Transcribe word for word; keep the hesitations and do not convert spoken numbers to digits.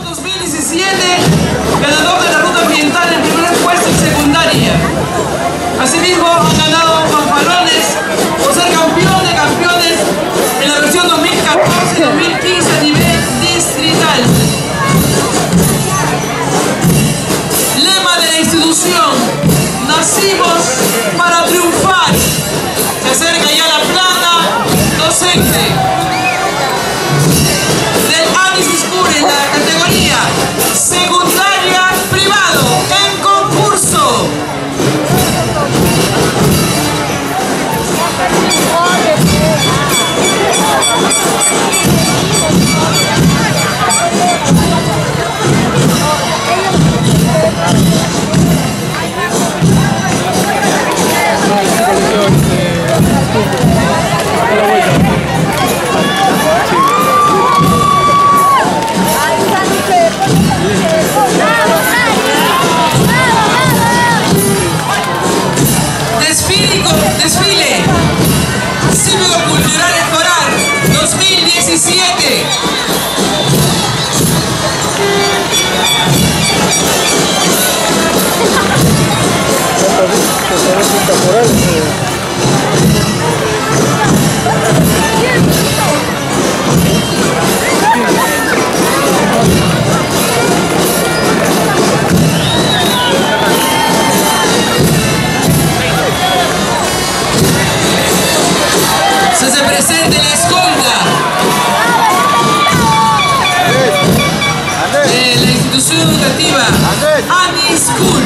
dos mil diecisiete, ganador de la ruta ambiental en primer puesto en secundaria. Asimismo, han ganado fanfarones por ser campeón de campeones en la versión dos mil catorce dos mil quince a nivel distrital. Lema de la institución: nacimos para triunfar. Se acerca ya la plana docente del Anis School en la categoría secundaria privado en concurso. Desfile cívico-cultural escolar dos mil diecisiete. Se presente la escolta de la institución educativa Anis School.